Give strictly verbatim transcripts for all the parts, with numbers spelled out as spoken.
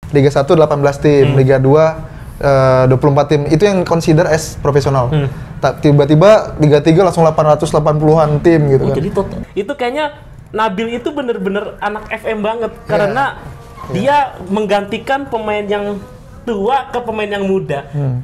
Liga satu delapan belas tim, hmm. Liga dua uh, dua puluh empat tim. Itu yang consider as profesional. Hmm. Tiba-tiba Liga tiga langsung delapan ratus delapan puluhan tim gitu oh, kan. Jadi total. Itu kayaknya Nabil itu bener-bener anak F M banget yeah. karena yeah. dia menggantikan pemain yang tua ke pemain yang muda. Hmm.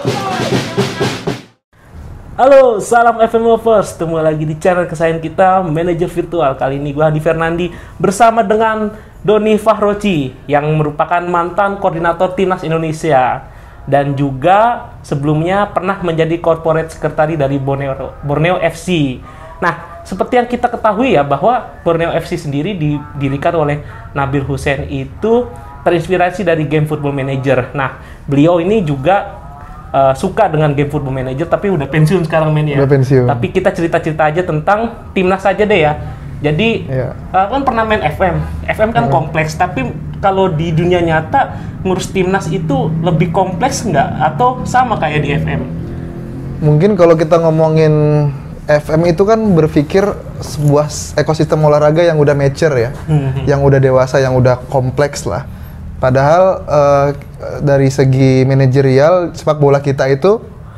Halo, salam F M Lovers. Ketemu lagi di channel kesayangan kita, Manajer Virtual. Kali ini gue Hadi Fernandi bersama dengan Doni Fahroci yang merupakan mantan koordinator Timnas Indonesia dan juga sebelumnya pernah menjadi corporate secretary dari Borneo, Borneo F C. Nah, seperti yang kita ketahui ya bahwa Borneo F C sendiri didirikan oleh Nabil Hussein itu terinspirasi dari game Football Manager. Nah, beliau ini juga Uh, suka dengan game Football Manager, tapi udah pensiun sekarang men ya. Udah pensiun. Tapi kita cerita-cerita aja tentang timnas aja deh ya. Jadi yeah. uh, kan pernah main F M. F M kan yeah. kompleks, tapi kalau di dunia nyata ngurus timnas itu lebih kompleks nggak? Atau sama kayak di F M? Mungkin kalau kita ngomongin F M itu kan berpikir sebuah ekosistem olahraga yang udah mature ya, mm-hmm. yang udah dewasa, yang udah kompleks lah. Padahal uh, dari segi manajerial sepak bola kita itu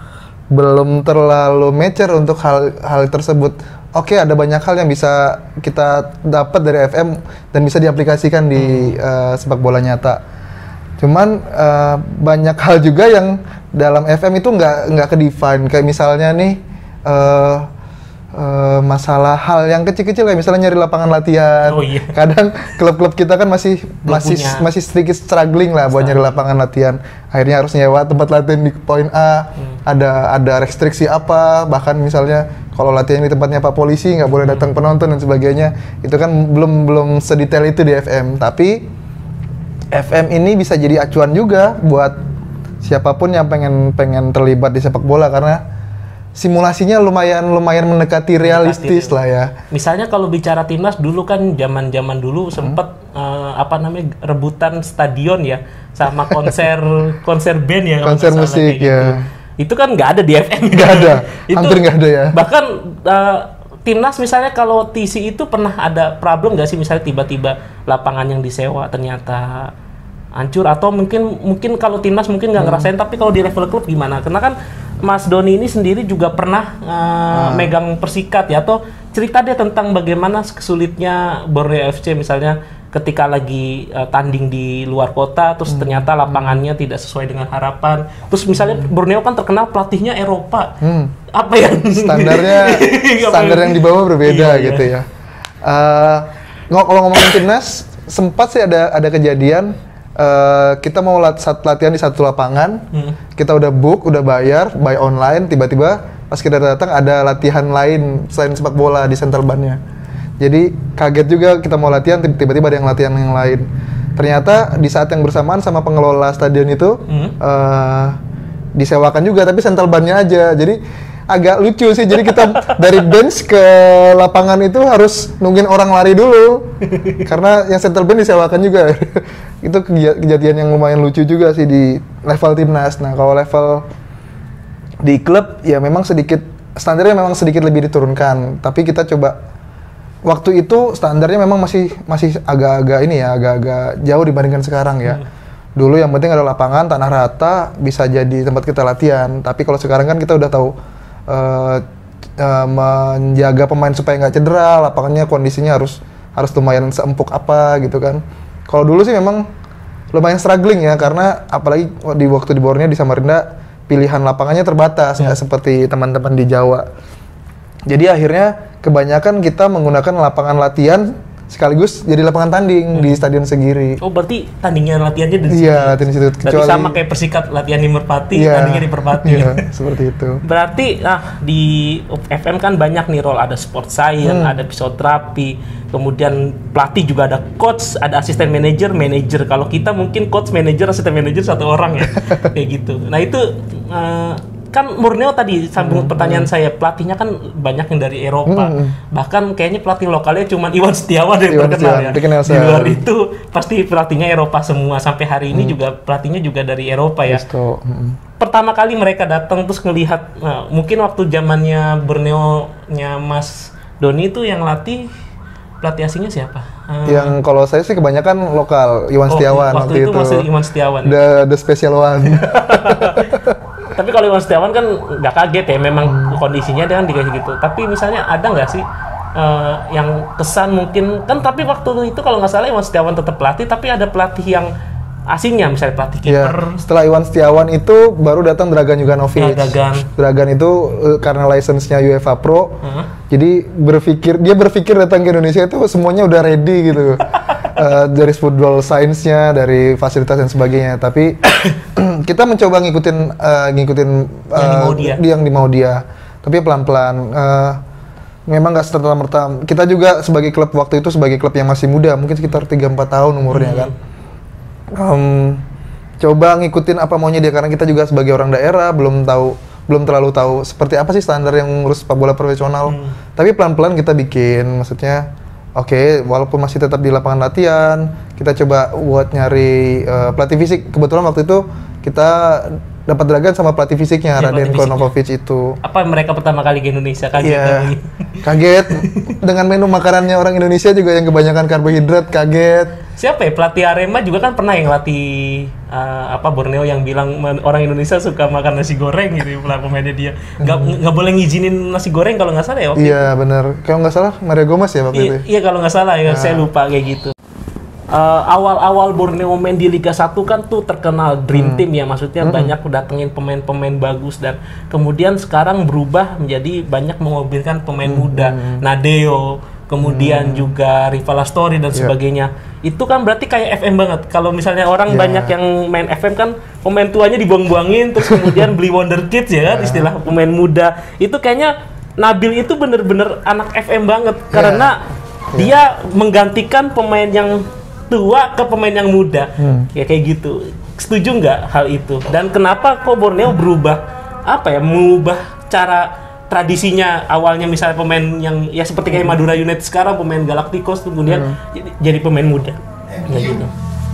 belum terlalu mature untuk hal hal tersebut. Oke, ada banyak hal yang bisa kita dapat dari F M dan bisa diaplikasikan di uh, sepak bola nyata. Cuman uh, banyak hal juga yang dalam F M itu nggak nggak ke-define. Kayak misalnya nih uh, Uh, masalah hal yang kecil-kecil kayak misalnya nyari lapangan latihan. Oh, iya. Kadang klub-klub kita kan masih Belum masih punya. masih sedikit struggling lah buat nyari lapangan latihan. Akhirnya harus nyewa tempat latihan di poin A. Hmm. Ada ada restriksi apa, bahkan misalnya kalau latihan di tempatnya Pak Polisi nggak boleh datang hmm. penonton dan sebagainya. Itu kan belum belum sedetail itu di F M. Tapi F M ini bisa jadi acuan juga buat siapapun yang pengen pengen terlibat di sepak bola karena simulasinya lumayan lumayan mendekati realistis mendekati, lah ya. Misalnya kalau bicara timnas dulu kan zaman-zaman dulu hmm. sempat uh, apa namanya rebutan stadion ya sama konser konser band ya. Konser musik ya. Gitu. Itu kan nggak ada di F M. Nggak ada. Itu, hampir nggak ada ya. Bahkan uh, timnas misalnya kalau T C itu pernah ada problem nggak sih misalnya tiba-tiba lapangan yang disewa ternyata hancur atau mungkin mungkin kalau timnas mungkin nggak hmm. ngerasain tapi kalau di level klub gimana? Karena kan Mas Doni ini sendiri juga pernah uh, hmm. megang Persikat ya, atau cerita dia tentang bagaimana kesulitnya Borneo F C misalnya ketika lagi uh, tanding di luar kota, terus hmm. ternyata lapangannya hmm. tidak sesuai dengan harapan. Terus misalnya hmm. Borneo kan terkenal pelatihnya Eropa, hmm. apa yang standarnya standar yang dibawa berbeda iya, gitu iya. ya. Uh, kalau ngomongin timnas, sempat sih ada ada kejadian. Uh, kita mau lat- latihan di satu lapangan, hmm. kita udah book, udah bayar, buy online, tiba-tiba pas kita datang ada latihan lain selain sepak bola di Central Band-nya. Jadi kaget juga kita mau latihan, tiba-tiba ada yang latihan yang lain. Ternyata di saat yang bersamaan sama pengelola stadion itu hmm. uh, disewakan juga, tapi Central Band-nya aja. Jadi agak lucu sih, jadi kita dari bench ke lapangan itu harus nungguin orang lari dulu karena yang Central Band disewakan juga. Itu kejadian yang lumayan lucu juga sih di level timnas. Nah kalau level di klub ya memang sedikit standarnya memang sedikit lebih diturunkan, tapi kita coba waktu itu standarnya memang masih masih agak-agak ini ya agak-agak jauh dibandingkan sekarang ya. Hmm. Dulu yang penting ada lapangan tanah rata bisa jadi tempat kita latihan, tapi kalau sekarang kan kita udah tahu uh, uh, menjaga pemain supaya nggak cedera, lapangannya kondisinya harus harus lumayan seempuk apa gitu kan. Kalau dulu sih memang lumayan struggling ya, karena apalagi di waktu di Borneo di Samarinda pilihan lapangannya terbatas, nggak ya. Seperti teman-teman di Jawa. Jadi akhirnya kebanyakan kita menggunakan lapangan latihan sekaligus jadi lapangan tanding hmm. di Stadion Segiri. Oh berarti tandingnya latihannya di situ? Iya latihan di situ. Berarti sama kayak Persikat latihan di Merpati, iya, tandingnya di Merpati. Iya, seperti itu. Berarti nah di F M kan banyak nih role, ada sport science, hmm. ada fisioterapi, kemudian pelatih juga ada coach, ada asisten manajer, manajer. Kalau kita mungkin coach, manajer, asisten manajer satu orang ya, kayak gitu. Nah itu uh, kan Borneo tadi sambung hmm, pertanyaan hmm. saya, pelatihnya kan banyak yang dari Eropa, hmm. bahkan kayaknya pelatih lokalnya cuma Iwan Setiawan yang Iwan terkenal ya. Dikenal di luar itu pasti pelatihnya Eropa semua, sampai hari ini hmm. juga pelatihnya juga dari Eropa ya. Hmm. Pertama kali mereka datang terus ngelihat, nah, mungkin waktu zamannya Borneo-nya Mas Doni itu yang latih pelatih asingnya siapa? Hmm. Yang kalau saya sih kebanyakan lokal, Iwan Oh, Setiawan waktu waktu itu itu. masih Iwan Setiawan. The, the special one. Tapi kalau Iwan Setiawan kan nggak kaget ya, memang kondisinya dia kan dikasih gitu. Tapi misalnya ada nggak sih uh, yang kesan mungkin kan, tapi waktu itu kalau nggak salah Iwan Setiawan tetap pelatih, tapi ada pelatih yang asingnya, misalnya pelatih Ya, kiper. setelah Iwan Setiawan itu baru datang Dragan Juganovic. Ya, Dragan. Dragan itu uh, karena license-nya UEFA Pro. Hmm. Jadi berpikir dia berpikir datang ke Indonesia itu semuanya udah ready gitu. Uh, dari football science-nya, dari fasilitas dan sebagainya. Tapi kita mencoba ngikutin uh, ngikutin uh, Yang dimau dia. yang dimau dia. Tapi pelan-pelan. Uh, memang nggak serta-merta. Kita juga sebagai klub waktu itu sebagai klub yang masih muda, mungkin sekitar tiga empat tahun umurnya Hmm. kan. Um, coba ngikutin apa maunya dia, karena kita juga sebagai orang daerah belum tahu belum terlalu tahu seperti apa sih standar yang ngurus sepak bola profesional. Hmm. Tapi pelan-pelan kita bikin, maksudnya oke, okay, walaupun masih tetap di lapangan latihan, kita coba buat nyari uh, pelatih fisik. Kebetulan waktu itu kita dapat Dragan sama pelatih fisiknya, Ya, Raden pelatih fisiknya. Konokovic itu. Apa mereka pertama kali ke Indonesia kaget Iya, kali. kaget dengan menu makanannya orang Indonesia juga yang kebanyakan karbohidrat, kaget. Siapa ya pelatih Arema juga kan pernah yang latih uh, apa Borneo yang bilang men- orang Indonesia suka makan nasi goreng gitu, pelatih pemainnya dia nggak Hmm. nggak boleh ngizinin nasi goreng kalau nggak salah ya waktu Iya benar, kalau nggak salah Mario Gomez ya waktu Iya, itu. iya kalau nggak salah ya, saya lupa kayak gitu. Uh, awal-awal Borneo main di Liga satu kan tuh terkenal dream team ya, maksudnya banyak datengin pemain-pemain bagus, dan kemudian sekarang berubah menjadi banyak mengobilkan pemain muda, Nadeo, kemudian juga Rival Astori dan sebagainya. Itu kan berarti kayak F M banget. Kalau misalnya orang Iya. banyak yang main F M kan pemain tuanya dibuang-buangin, terus kemudian beli wonder kids ya kan, istilah pemain muda. Itu kayaknya Nabil itu bener-bener anak F M banget, karena dia menggantikan pemain yang tua ke pemain yang muda. Hmm. Ya kayak gitu. Setuju nggak hal itu? Dan kenapa kok Borneo berubah apa ya, mengubah cara tradisinya, awalnya misalnya pemain yang ya seperti kayak Madura United sekarang pemain Galacticos, kemudian jadi, jadi pemain muda. Kayak gitu.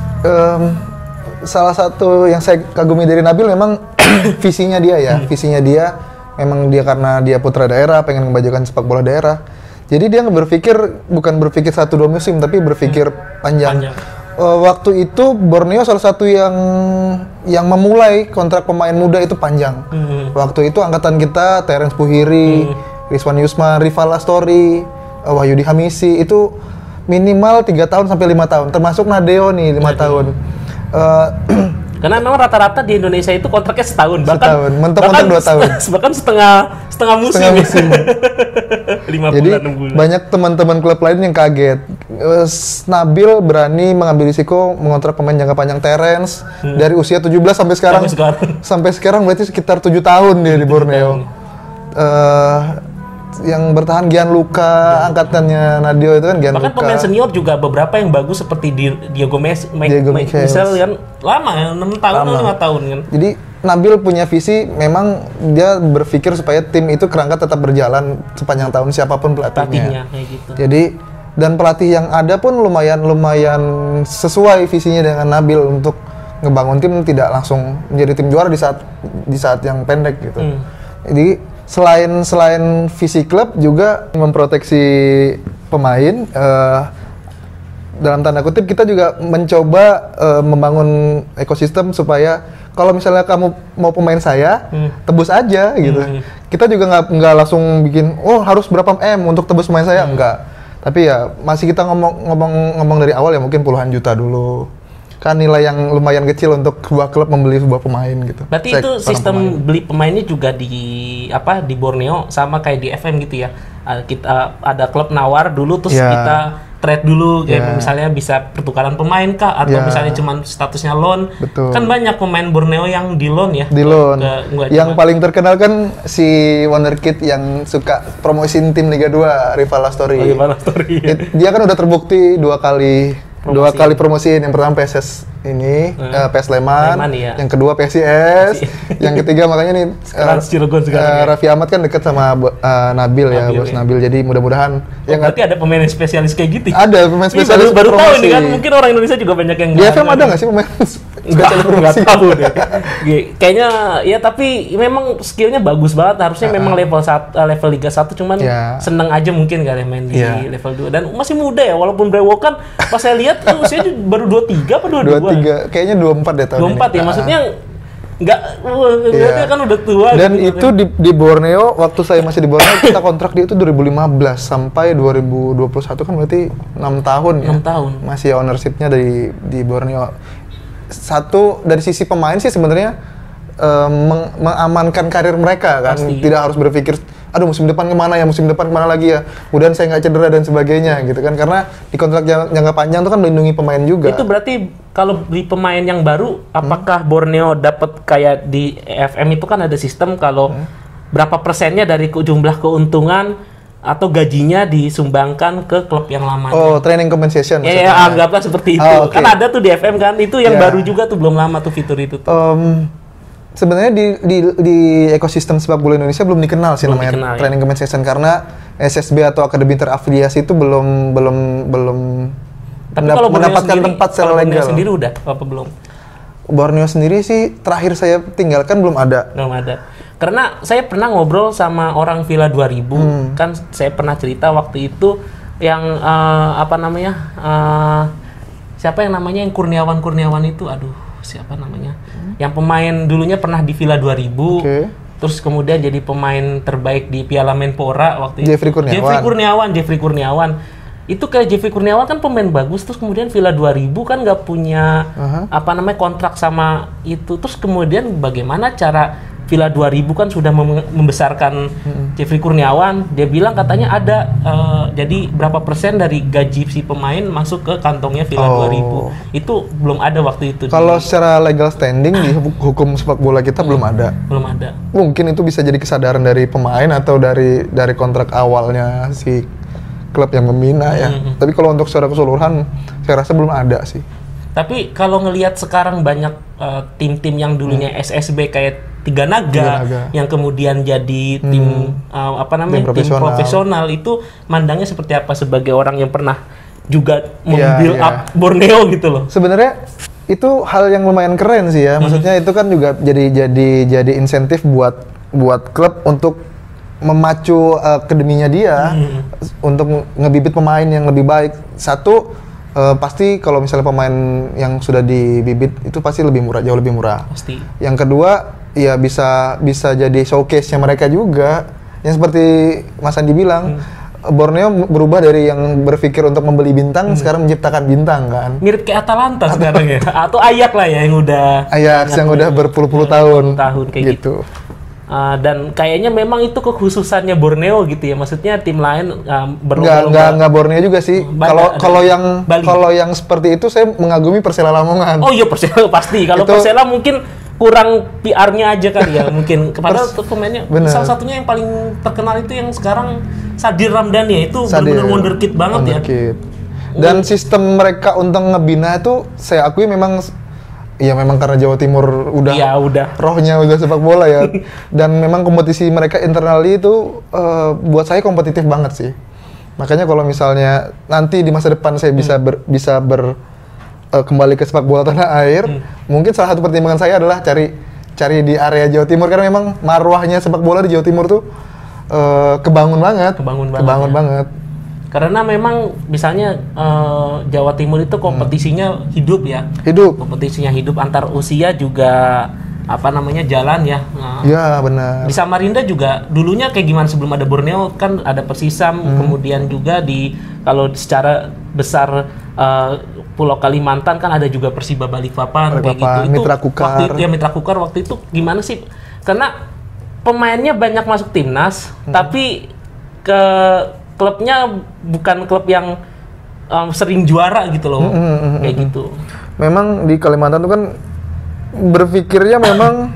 Em, salah satu yang saya kagumi dari Nabil memang visinya dia ya, visinya dia memang dia karena dia putra daerah, pengen membajakan sepak bola daerah. Jadi dia berpikir bukan berpikir satu dua musim, tapi berpikir panjang. Panjang. Eh, waktu itu Borneo salah satu yang yang memulai kontrak pemain muda itu panjang. Hmm. Waktu itu angkatan kita Terence Puhiri, Rizwan Yusman, Rival Astori, uh, Wahyudi Hamisi itu minimal tiga tahun sampai lima tahun, termasuk Nadeo nih lima tahun. Uh, Karena memang rata-rata di Indonesia itu kontraknya setahun, bahkan Setahun, mentok-mentok dua tahun. bahkan setengah setengah musim. Setengah musim. Lima Jadi bulan, enam bulan. banyak teman-teman klub lain yang kaget. Uh, Nabil berani mengambil risiko mengontrak pemain jangka panjang Terence dari usia tujuh belas sampai sekarang. Sampai sekarang. Sampai sekarang berarti sekitar tujuh tahun dia di Borneo. Uh, yang bertahan Gianluca, angkatannya Nadio itu kan Bahkan Gianluca. pemain senior juga beberapa yang bagus seperti di Diego Mes, Mike, Diego Mike Michels. Michel kan lama ya, enam tahun atau lima tahun kan. Jadi Nabil punya visi, memang dia berpikir supaya tim itu kerangka tetap berjalan sepanjang tahun siapapun pelatihnya. Pelatihnya kayak gitu. Jadi dan pelatih yang ada pun lumayan lumayan sesuai visinya dengan Nabil untuk ngebangun tim tidak langsung menjadi tim juara di saat di saat yang pendek gitu. Hmm. Jadi selain selain visi klub juga memproteksi pemain, eh, dalam tanda kutip kita juga mencoba eh, membangun ekosistem supaya kalau misalnya kamu mau pemain saya, Hmm. tebus aja gitu. Hmm. Kita juga nggak nggak langsung bikin oh harus berapa M untuk tebus pemain saya, enggak. Tapi ya masih kita ngomong ngomong ngomong dari awal ya mungkin puluhan juta dulu. Kan nilai yang lumayan kecil untuk sebuah klub membeli sebuah pemain gitu. Berarti Sek- itu seorang sistem pemain. beli pemainnya juga di apa di Borneo sama kayak di F M gitu ya. Uh, kita ada klub nawar dulu terus Ya. kita trade dulu kayak Ya. misalnya bisa pertukaran pemain kah atau Ya. misalnya cuman statusnya loan. Betul. Kan banyak pemain Borneo yang di loan ya. Di loan. Ke- nggak Yang cuma- paling terkenal kan si Wonderkid yang suka promosiin tim Liga dua, Rival Astori. Oh, gimana story? It- Dia kan udah terbukti dua kali dua Promosiin. kali promosiin. Yang pertama P S S ini Hmm. uh, P S Sleman, Sleman, iya. yang kedua P S I S, yang ketiga makanya nih Sekarang Cilegon sekarang uh, ya. Raffi Ahmad kan dekat sama uh, Nabil, ya, Nabil, bos ya. Nabil. Jadi mudah-mudahan Oh, yang berarti ada pemain yang spesialis kayak gitu. ada pemain Ini spesialis baru, baru tahu promosi. ini kan, mungkin orang Indonesia juga banyak yang Di nggak F M ada nggak sih pemain Nggak, spesialis nggak promosi? tahu deh. G- Kayaknya ya tapi memang skillnya bagus banget. Harusnya memang level satu, level Liga satu, cuman Ya. seneng aja mungkin kali main di Ya. level dua. Dan masih muda ya, walaupun brewokan pas saya lihat tuh usianya baru dua puluh tiga apa dua puluh dua? dua tiga, kayaknya dua puluh empat deh tahun dua puluh empat ini. ya, Ah. maksudnya nggak, wah, berarti Iya. kan udah tua. Dan gitu, itu di, di Borneo, waktu saya masih di Borneo, kita kontrak dia itu dua ribu lima belas sampai dua ribu dua puluh satu, kan berarti enam tahun ya. enam tahun. Masih ownership-nya dari di Borneo. Satu dari sisi pemain sih sebenarnya eh, meng- mengamankan karir mereka kan, Pasti. tidak harus berpikir aduh musim depan kemana ya, musim depan kemana lagi ya, kemudian saya nggak cedera dan sebagainya gitu kan, karena di kontrak jang- jangka panjang itu kan melindungi pemain juga. Itu berarti kalau di pemain yang baru, apakah Borneo dapat kayak di E F M itu kan ada sistem kalau berapa persennya dari ke- jumlah keuntungan atau gajinya disumbangkan ke klub yang lama? Oh, training compensation Ya, ya, maksudnya. anggaplah seperti itu. Oh, oke. Kan ada tuh di F M kan, itu yang Ya. baru juga tuh, belum lama tuh fitur itu tuh. Em, sebenarnya di, di di ekosistem sepak bola Indonesia belum dikenal sih Belum namanya dikenal, ya. training compensation, karena S S B atau akademi terafiliasi itu belum belum belum Tapi mendap- kalau Borneo mendapatkan sendiri, tempat secara kalau Borneo legal. sendiri udah apa belum? Borneo sendiri sih terakhir saya tinggalkan belum ada. Belum ada. Karena saya pernah ngobrol sama orang Villa dua ribu, Hmm. kan saya pernah cerita waktu itu yang eh, apa namanya? eh, siapa yang namanya yang Kurniawan Kurniawan itu, aduh, siapa namanya? Yang pemain dulunya pernah di Villa dua ribu. Oke. Terus kemudian jadi pemain terbaik di Piala Menpora waktu itu. Jeffrey Kurniawan. Jeffrey Kurniawan, Jeffrey Kurniawan. Itu kayak Jeffrey Kurniawan kan pemain bagus, terus kemudian Villa dua ribu kan nggak punya Aha. apa namanya kontrak sama itu. Terus kemudian bagaimana cara Villa dua ribu kan sudah mem- membesarkan Jeffrey Kurniawan, dia bilang katanya ada eh, jadi berapa persen dari gaji si pemain masuk ke kantongnya Villa Oh. dua ribu. Itu belum ada waktu itu. Kalau di- secara legal standing di hukum sepak bola kita belum ada. belum ada. Mungkin itu bisa jadi kesadaran dari pemain atau dari dari kontrak awalnya si klub yang membina ya. Mhm. Tapi kalau untuk secara keseluruhan saya rasa belum ada sih. Tapi kalau ngelihat sekarang banyak eh, tim-tim yang dulunya S S B kayak Tiga Naga, Tiga Naga. yang kemudian jadi tim eh, apa namanya Tim tim profesional. profesional, itu mandangnya seperti apa sebagai orang yang pernah juga Iya, membuild iya. up Borneo gitu loh. Sebenarnya itu hal yang lumayan keren sih ya. Maksudnya itu kan juga jadi jadi jadi insentif buat buat klub untuk memacu uh, akademinya dia untuk nge- ngebibit pemain yang lebih baik. Satu uh, pasti kalau misalnya pemain yang sudah dibibit itu pasti lebih murah, jauh lebih murah. Pasti. Yang kedua, ya bisa bisa jadi showcase-nya mereka juga. Yang seperti Mas Andi bilang, Borneo berubah dari yang berpikir untuk membeli bintang, sekarang menciptakan bintang kan. Mirip kayak Atalanta sekarang ya, atau Ajax lah ya yang udah Ajax yang udah berpuluh-puluh tahun. tahun kayak gitu. Uh, dan kayaknya memang itu kekhususannya Borneo gitu ya, maksudnya tim lain uh, Nggak, berlomba-lomba. nggak, nggak Borneo juga sih. Banyak Kalau ada. kalau yang Bali. kalau yang seperti itu saya mengagumi Persela Lamongan. Oh iya Persela pasti. Kalau Itu- Persela mungkin kurang P R-nya aja kali ya mungkin. Padahal Pers- tuh pemainnya Bener. salah satunya yang paling terkenal itu yang sekarang Sadir Ramdhani ya, itu Sadir, benar-benar wonderkid banget ya. wonderkid. Dan sistem mereka untuk ngebina itu saya akui memang, ya memang karena Jawa Timur udah Iya udah. rohnya udah sepak bola ya. Dan memang kompetisi mereka internally itu eh, buat saya kompetitif banget sih. Makanya kalau misalnya nanti di masa depan saya bisa ber, bisa ber eh, kembali ke sepak bola tanah air, mungkin salah satu pertimbangan saya adalah cari cari di area Jawa Timur, karena memang marwahnya sepak bola di Jawa Timur tuh eh, kebangun banget. Kebangun banget, Kebangun ya. banget. Karena memang misalnya eh, Jawa Timur itu kompetisinya hidup ya. Hidup. Kompetisinya hidup antar usia juga apa namanya jalan ya. Nah, Ya benar. di Samarinda juga dulunya kayak gimana sebelum ada Borneo kan ada Persisam, Hmm. kemudian juga di kalau secara besar eh, Pulau Kalimantan kan ada juga Persiba Balikpapan kayak gitu. Balikpapan, Mitra Kukar. Waktu itu ya Mitra Kukar waktu itu gimana sih? Karena pemainnya banyak masuk timnas, Hmm. tapi ke klubnya bukan klub yang em, sering juara gitu loh, Hmm, hmm, hmm, kayak hmm. gitu. Memang di Kalimantan tuh kan berpikirnya memang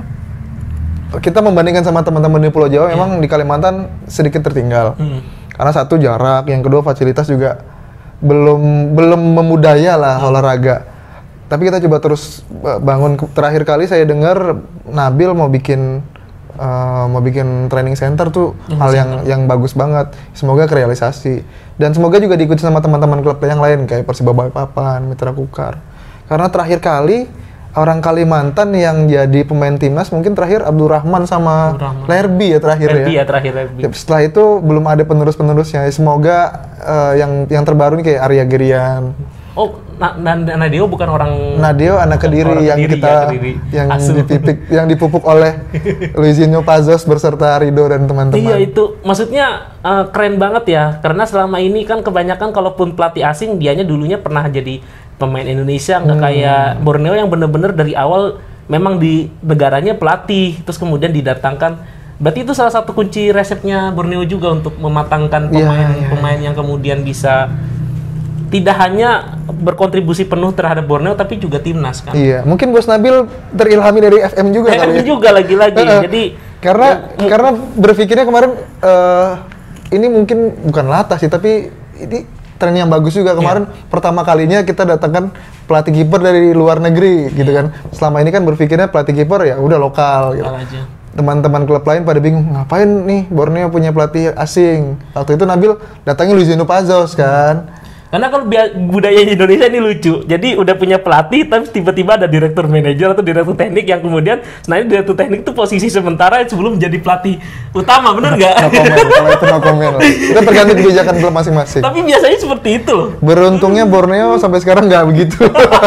kita membandingkan sama teman-teman di Pulau Jawa, memang di Kalimantan sedikit tertinggal. Hmm. Karena satu jarak, yang kedua fasilitas juga belum belum memudaya lah olahraga. tapi kita coba terus uh, bangun. Terakhir kali saya dengar Nabil mau bikin uh, mau bikin training center tuh training hal yang center. yang bagus banget. Semoga kerealisasi dan semoga juga diikuti sama teman-teman klub yang lain kayak Persiba Balikpapan, Mitra Kukar. Karena terakhir kali orang Kalimantan yang jadi pemain timnas mungkin terakhir Abdurrahman sama Abdurrahman. Lerby ya terakhir Lerby ya. ya terakhir Lerby. Setelah itu belum ada penerus-penerusnya. Semoga uh, yang yang terbaru nih kayak Arya Gerian. Oh, na na Nadeo bukan orang Nadeo anak Kediri yang Kediri, kita ya, Kediri. yang Asuh. dipipik yang dipupuk oleh Luizinho Pazos beserta Rido dan teman-teman. Iya itu maksudnya uh, keren banget ya karena selama ini kan kebanyakan kalaupun pelatih asing dianya dulunya pernah jadi pemain Indonesia nggak hmm. kayak Borneo yang bener-bener dari awal memang di negaranya pelatih terus kemudian didatangkan. Berarti itu salah satu kunci resepnya Borneo juga untuk mematangkan pemain yeah, yeah. pemain yang kemudian bisa tidak hanya berkontribusi penuh terhadap Borneo tapi juga timnas kan. Iya, mungkin Bos Nabil terilhami dari F M juga F M kali. F M juga lagi-lagi. Jadi karena ya, karena berpikirnya kemarin uh, ini mungkin bukan latah sih tapi ini tren yang bagus juga kemarin yeah. pertama kalinya kita datangkan pelatih kiper dari luar negeri gitu yeah. kan. Selama ini kan berpikirnya pelatih kiper ya udah lokal gitu. Aja. Teman-teman klub lain pada bingung ngapain nih Borneo punya pelatih asing. Waktu itu Nabil datangnya Luizinho Pazos kan. Karena kalau budaya Indonesia ini lucu. Jadi udah punya pelatih tapi tiba-tiba ada direktur manajer atau direktur teknik yang kemudian sebenarnya direktur teknik itu posisi sementara sebelum jadi pelatih utama, bener nggak? No comment, kalau itu no comment. Itu tergantung kebijakan klub masing-masing. Tapi biasanya seperti itu. Beruntungnya Borneo sampai sekarang nggak begitu.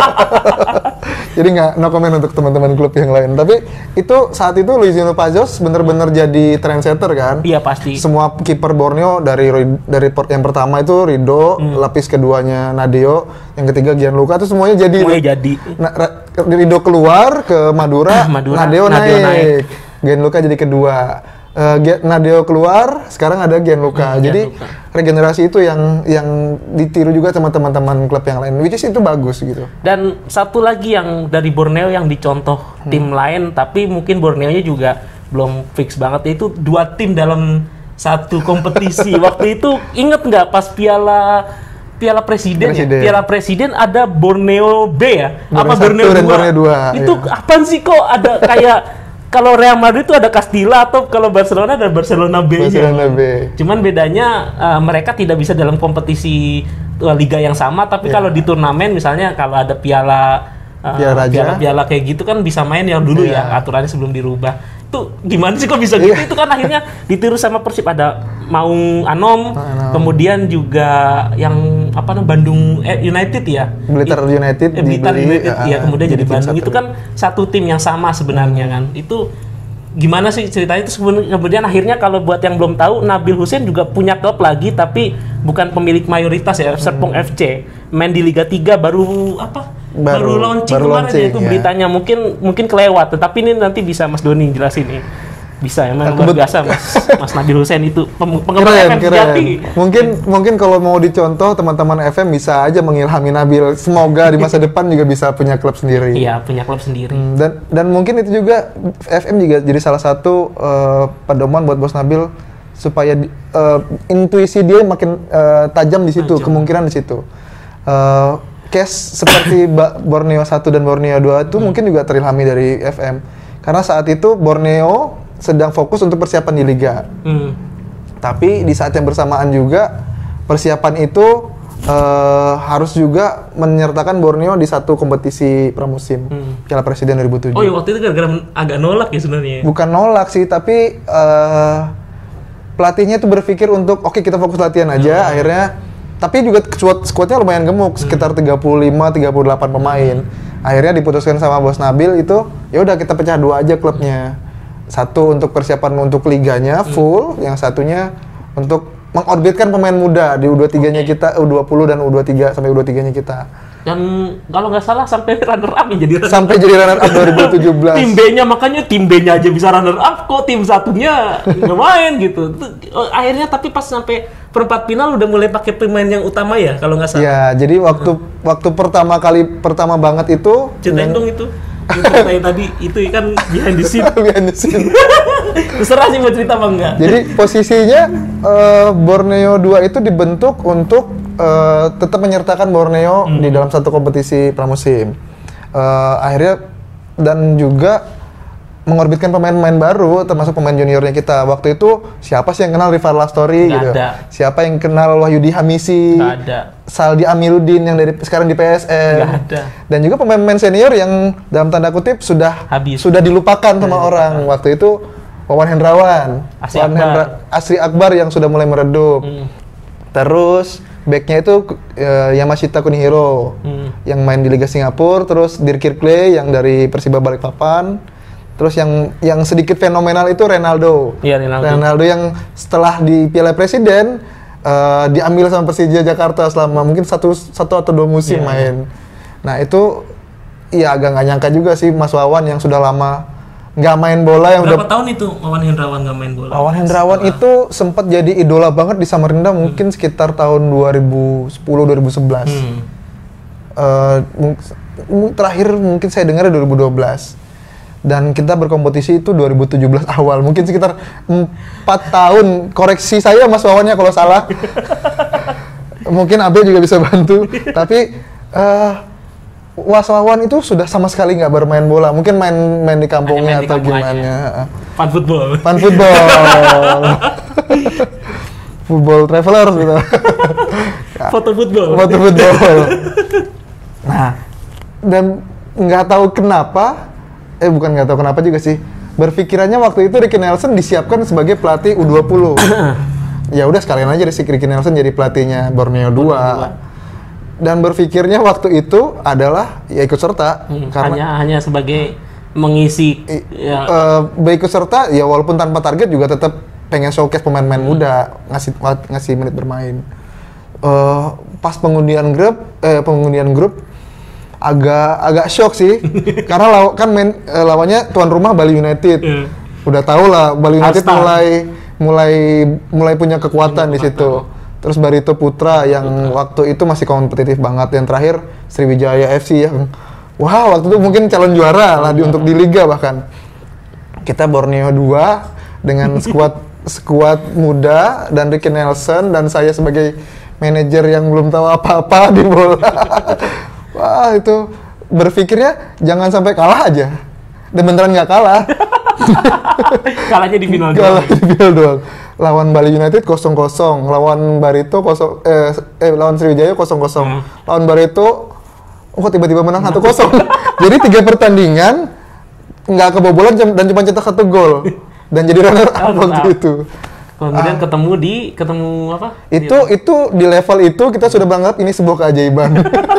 Jadi nggak no comment untuk teman-teman klub yang lain. Tapi itu saat itu Luizinho Pazos bener-bener jadi trendsetter kan? Iya pasti. Semua kiper Borneo dari dari yang pertama itu Rido, hmm. lapis keduanya Nadeo, yang ketiga Gianluca itu semuanya jadi. Semuanya jadi. Na, Rido keluar ke Madura, Madura Nadeo, Nadeo naik. naik. Gianluca jadi kedua. Uh, Nadeo keluar, sekarang ada Gianluca. Hmm, jadi Gianluca. Regenerasi itu yang yang ditiru juga sama teman-teman klub yang lain, which is itu bagus gitu. Dan satu lagi yang dari Borneo yang dicontoh hmm. tim lain, tapi mungkin Borneo-nya juga belum fix banget, itu dua tim dalam satu kompetisi. Waktu itu inget nggak pas Piala Piala Presiden, Presiden. Ya? Piala Presiden ada Borneo B ya? Borneo apa Borneo dua? Borneo dua? Itu iya. apaan sih kok ada kayak kalau Real Madrid itu ada Castilla atau kalau Barcelona ada Barcelona B. Barcelona B. Cuman bedanya uh, mereka tidak bisa dalam kompetisi uh, liga yang sama, tapi yeah. kalau di turnamen misalnya kalau ada piala uh, piala, piala piala kayak gitu kan bisa main yang dulu yeah. ya aturannya sebelum dirubah. Itu gimana sih kok bisa gitu? Yeah. Itu kan akhirnya ditiru sama Persib, ada Maung Anom, Anom. Kemudian juga yang apa namanya Bandung United ya. Blitar United eh, Blitar dibeli, United ya, ya kemudian jadi, jadi Bandung satu. Itu kan satu tim yang sama sebenarnya hmm. kan. Itu gimana sih ceritanya itu kemudian akhirnya kalau buat yang belum tahu Nabil Hussein juga punya klub lagi tapi bukan pemilik mayoritas ya, Serpong hmm. F C. Main di Liga tiga baru apa? Baru, baru launching baru kemarin launching, ya itu ya. Beritanya mungkin mungkin kelewat, tetapi ini nanti bisa Mas Doni jelasin nih. Bisa emang luar biasa Mas Mas Nabil Hussein itu penggemar F M sejati. Mungkin mungkin kalau mau dicontoh teman-teman F M bisa aja mengilhami Nabil. Semoga di masa depan juga bisa punya klub sendiri. Iya, punya klub sendiri. Hmm, dan dan mungkin itu juga F M juga jadi salah satu uh, pedoman buat Bos Nabil supaya uh, intuisi dia makin uh, tajam di situ, tajam. Kemungkinan di situ. Uh, case seperti Borneo satu dan Borneo dua itu hmm. mungkin juga terilhami dari F M. Karena saat itu Borneo sedang fokus untuk persiapan di Liga. Hmm. Tapi di saat yang bersamaan juga persiapan itu uh, harus juga menyertakan Borneo di satu kompetisi pramusim hmm. Piala Presiden dua ribu tujuh. Oh iya, waktu itu gara-gara agak nolak ya sebenarnya. Bukan nolak sih, tapi uh, pelatihnya itu berpikir untuk oke okay, kita fokus latihan aja. Hmm. Akhirnya tapi juga squad squadnya lumayan gemuk, hmm. sekitar tiga puluh lima tiga puluh delapan pemain. Hmm. Akhirnya diputuskan sama Bos Nabil itu, ya udah kita pecah dua aja klubnya. Satu untuk persiapan untuk liganya full, hmm. yang satunya untuk mengorbitkan pemain muda di U dua puluh tiga-nya okay. kita, U dua puluh dan U dua puluh tiga sampai U dua puluh tiga-nya kita. Dan kalau nggak salah sampai runner up ya jadi runner sampai up. jadi runner up dua ribu tujuh belas. Tim B-nya makanya tim B-nya aja bisa runner up, kok tim satunya nggak main gitu. Akhirnya tapi pas sampai perempat final udah mulai pakai pemain yang utama ya kalau nggak salah. Ya, jadi waktu hmm. waktu pertama kali pertama banget itu ceritain dong itu. Yang tadi itu kan behind the scene. behind the scene. Terserah sih mau cerita apa enggak. Jadi posisinya uh, Borneo dua itu dibentuk untuk uh, tetap menyertakan Borneo hmm. di dalam satu kompetisi pramusim. uh, akhirnya dan juga mengorbitkan pemain-pemain baru, termasuk pemain juniornya kita. Waktu itu siapa sih yang kenal Rival Lastori gitu? Ada. Siapa yang kenal Wahyudi Hamisi? Nggak ada. Saldi Amiruddin yang dari sekarang di P S M. Nggak ada. Dan juga pemain-pemain senior yang dalam tanda kutip sudah Habis. sudah dilupakan sama dilupakan. orang. Waktu itu Wawan Hendrawan, Asri Wawan Akbar. Hendra- Asri Akbar yang sudah mulai meredup. Hmm. Terus backnya itu uh, Yamashita Kunihiro Hmm. yang main di Liga Singapura, terus Dirk Clay yang dari Persiba Balikpapan. Terus yang yang sedikit fenomenal itu Ronaldo. Iya, Ronaldo. Ronaldo yang setelah di Piala Presiden uh, diambil sama Persija Jakarta selama mungkin satu satu atau dua musim Iya, main. Nah itu ya agak nggak nyangka juga sih Mas Wawan yang sudah lama nggak main bola yang Berapa udah. tahun itu Wawan Hendrawan nggak main bola? Wawan Hendrawan itu sempat jadi idola banget di Samarinda mungkin sekitar tahun dua ribu sepuluh dua ribu sebelas. Hmm. Uh, mung- mung- terakhir mungkin saya dengar dua ribu dua belas. Dan kita berkompetisi itu dua ribu tujuh belas awal, mungkin sekitar empat tahun. Koreksi saya Mas Wawannya kalau salah. Mungkin Abel juga bisa bantu. Tapi uh, Mas Wawan itu sudah sama sekali nggak bermain bola. Mungkin main main di kampungnya Hanya main di atau kampung gimana. Fun football. Fun football. Football travelers gitu. Foto football. Foto football. Nah, dan nggak tahu kenapa, eh bukan nggak tahu kenapa juga sih, berpikirannya waktu itu Ricky Nelson disiapkan sebagai pelatih U dua puluh. Ya udah sekalian aja Ricky Nelson jadi pelatihnya Borneo dua. Dan berpikirnya waktu itu adalah ya ikut serta Hmm, karena hanya hanya sebagai mengisi i- ya, eh, ikut serta ya walaupun tanpa target juga tetap pengen showcase pemain-pemain muda, ngasih ngasih menit bermain. Eh, pas pengundian grup eh pengundian grup agak agak shock sih karena law, kan main eh, lawannya tuan rumah Bali United. Iya. Udah tau lah Bali United All-star. mulai mulai mulai punya kekuatan di situ. Terus Barito Putra yang waktu itu masih kompetitif banget. Yang terakhir Sriwijaya F C yang wah waktu itu mungkin calon juara lah di, untuk di liga bahkan. Kita Borneo dua dengan skuad skuad muda dan Ricky Nelson dan saya sebagai manajer yang belum tahu apa-apa di bola. Wah itu berpikirnya jangan sampai kalah aja. Dan beneran nggak kalah. kalahnya di final Kalah doang. di final doang. Lawan Bali United kosong kosong, lawan Barito kosong eh, eh lawan Sriwijaya kosong kosong. Hmm. Lawan Barito oh kok tiba-tiba menang satu kosong. Jadi tiga pertandingan nggak kebobolan jam- dan cuma cetak satu gol. Dan jadi runner up Runner waktu up. itu. Kemudian Ah. ketemu di ketemu apa? Itu itu di level itu kita sudah menganggap ini sebuah keajaiban.